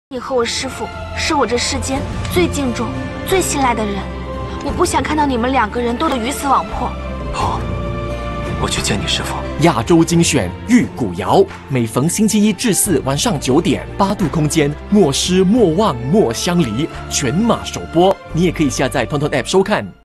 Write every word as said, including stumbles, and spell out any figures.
你和我师父是我这世间最敬重、最信赖的人，我不想看到你们两个人斗得鱼死网破。 好，我去见你师父。 亚洲精选玉骨遥，每逢星期一至四晚上九点，八度空间，莫失莫忘莫相离，全马首播。你也可以下载 Tonton App 收看。